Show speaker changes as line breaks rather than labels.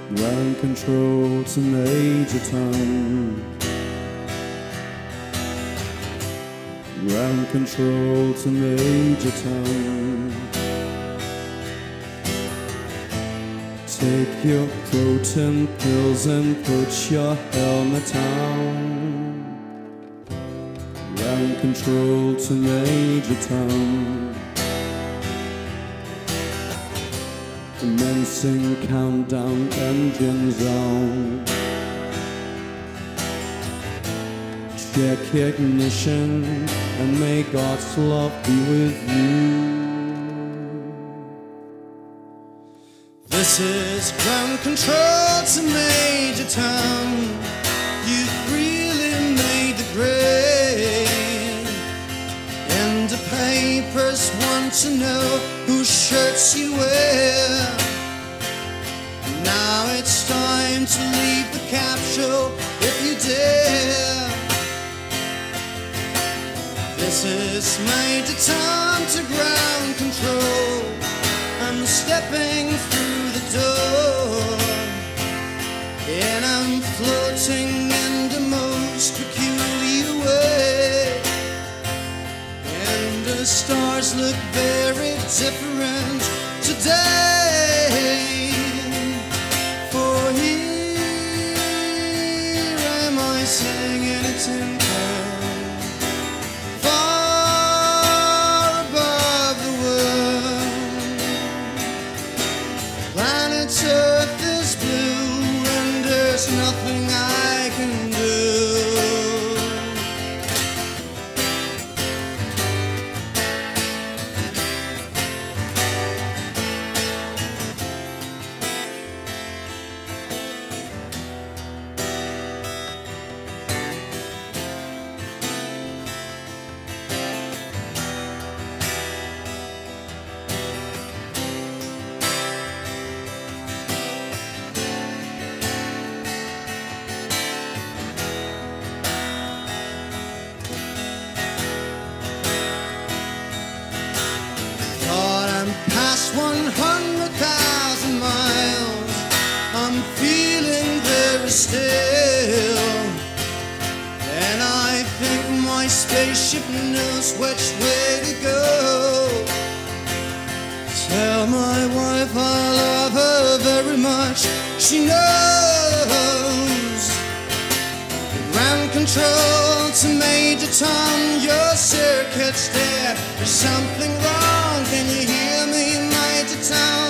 Ground control to Major Tom. Ground control to Major Tom. Take your protein pills and put your helmet on. Ground control to Major Tom. Commencing countdown, engines on. Check ignition and may God's love be with you.
This is ground control to Major Tom. You've really made the grade, and the papers want to know whose shirts you wear. Now it's time to leave the capsule if you dare. This is Major Tom to ground control. I'm stepping through the door, and I'm floating in the most peculiar way. And the stars look very different today. For here am I singing a tin can, far above the world. Planet Earth is blue, and there's nothing I can do. Past 100,000 miles, I'm feeling very still, and I think my spaceship knows which way to go. Tell my wife I love her very much, she knows. Ground control to Major Tom, your circuit's dead. There's something wrong, can you hear me, Major Tom?